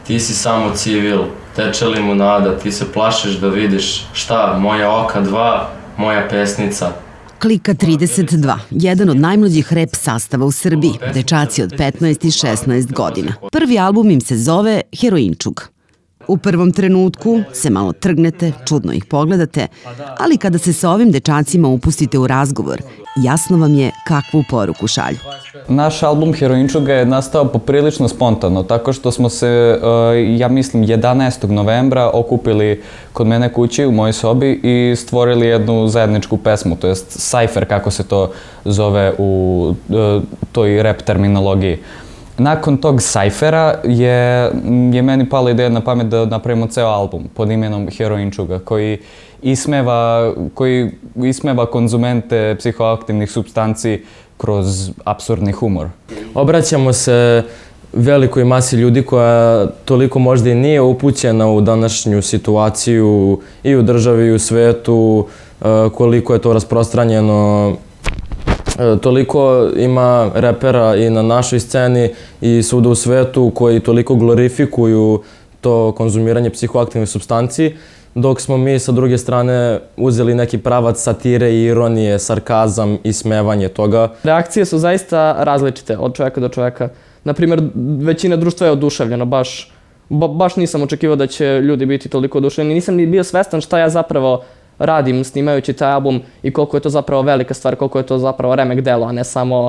ti si samo civil, teče limunada, ti se plašiš da vidiš šta, moja oka dva, moja pesnica. Klika 32, jedan od najmlađih rap sastava u Srbiji, dečaci od 15 i 16 godina. Prvi album im se zove Heroinčug. U prvom trenutku se malo trgnete, čudno ih pogledate, ali kada se sa ovim dečacima upustite u razgovor, jasno vam je kakvu poruku šalju. Naš album Heroinčuga je nastao poprilično spontano, tako što smo se, ja mislim, 11. novembra okupili kod mene kući u mojoj sobi i stvorili jednu zajedničku pesmu, to jest sajfer, kako se to zove u toj rap terminologiji. Nakon tog sajfera je meni pala ideja na pamet da napravimo ceo album pod imenom Heroinčuga, koji ismeva konzumente psihoaktivnih supstanci kroz apsurdni humor. Obraćamo se velikoj masi ljudi koja toliko možda i nije upućena u današnju situaciju i u državi i u svetu, koliko je to rasprostranjeno. Toliko ima repera i na našoj sceni i svuda u svetu koji toliko glorifikuju to konzumiranje psihoaktivnih supstanci, dok smo mi sa druge strane uzeli neki pravac satire i ironije, sarkazam i smevanje toga. Reakcije su zaista različite od čoveka do čoveka. Naprimjer, većina društva je oduševljena, baš nisam očekivao da će ljudi biti toliko oduševljeni. Nisam ni bio svestan šta ja zapravo radim snimajući taj album i koliko je to zapravo velika stvar, koliko je to zapravo remek delo, a ne samo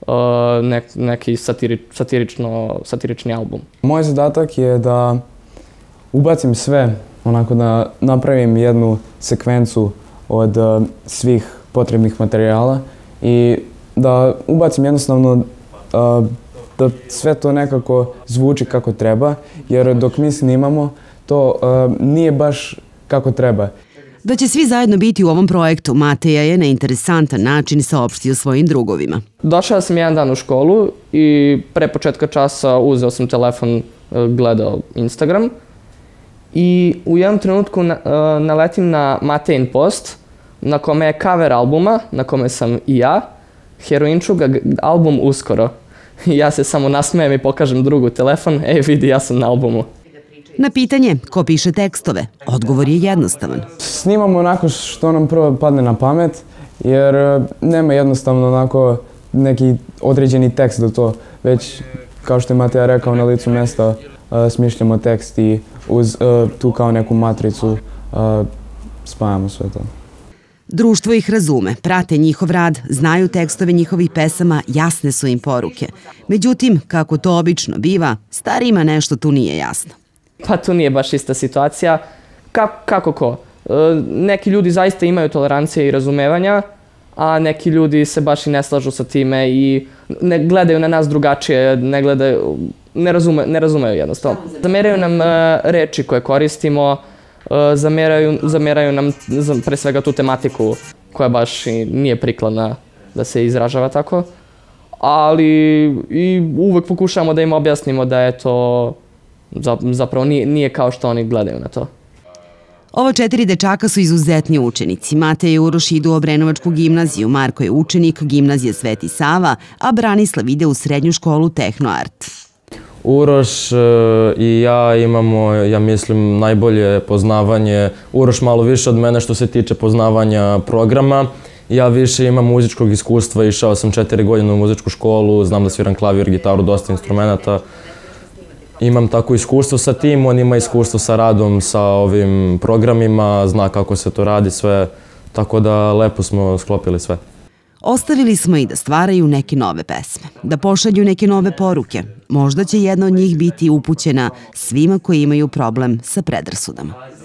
neki satirični album. Moj zadatak je da ubacim sve, onako da napravim jednu sekvencu od svih potrebnih materijala i da ubacim jednostavno da sve to nekako zvuči kako treba, jer dok mi snimamo to nije baš kako treba. Da će svi zajedno biti u ovom projektu, Mateja je na interesantan način saopštio svojim drugovima. Došao sam jedan dan u školu i pre početka časa uzeo sam telefon, gledao Instagram i u jednom trenutku naletim na Matejin post na kome je cover albuma, na kome sam i ja, Heroinčuga, album uskoro. Ja se samo nasmejem i pokažem drugu telefon, vidi, ja sam na albumu. Na pitanje ko piše tekstove, odgovor je jednostavan. Snimamo onako što nam prvo padne na pamet, jer nema jednostavno onako neki određeni tekst za to, već kao što je Mateja rekao, na licu mesta smišljamo tekst i uz tu kao neku matricu spajamo sve to. Društvo ih razume, prate njihov rad, znaju tekstove njihovih pesama, jasne su im poruke. Međutim, kako to obično biva, starijima nešto tu nije jasno. Pa tu nije baš ista situacija. Kako ko? Neki ljudi zaista imaju tolerancije i razumevanja, a neki ljudi se baš i ne slažu sa time i ne gledaju na nas drugačije, ne razumeju jednostavno. Zameraju nam reči koje koristimo, zameraju nam pre svega tu tematiku koja baš i nije prikladna da se izražava tako, ali i uvek pokušavamo da im objasnimo da je to zapravo nije kao što oni gledaju na to. Ova 4 dečaka su izuzetni učenici. Matej i Uroš idu u Obrenovačku gimnaziju, Marko je učenik gimnazije Sveti Sava, a Branislav ide u srednju školu Tehnoart. Uroš i ja imamo, ja mislim, najbolje poznavanje. Uroš malo više od mene što se tiče poznavanja programa. Ja više imam muzičkog iskustva, išao sam 4 godine u muzičku školu, znam da sviram klavir, gitaru, dosta instrumenta. Imam tako iskustvo sa tim, on ima iskustvo sa radom, sa ovim programima, zna kako se to radi sve, tako da lepo smo sklopili sve. Ostavili smo ih da stvaraju neke nove pesme, da pošalju neke nove poruke. Možda će jedna od njih biti upućena svima koji imaju problem sa predrasudama.